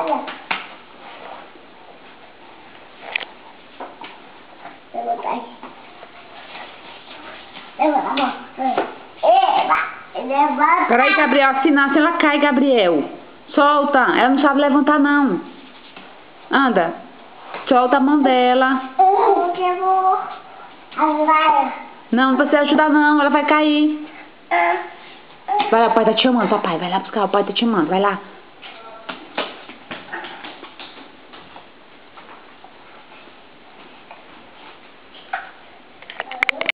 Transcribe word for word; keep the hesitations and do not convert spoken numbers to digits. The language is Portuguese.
Olha. Levanta aí. Levanta a mão. Eba. Levanta. Peraí, Gabriel, senão se ela cai, Gabriel. Solta. Ela não sabe levantar, não. Anda. Solta a mão dela. Eu vou ajudar. Não, não precisa ajudar, não. Ela vai cair. Vai lá, o pai tá te chamando, papai. Vai lá buscar, o pai tá te chamando. Vai lá.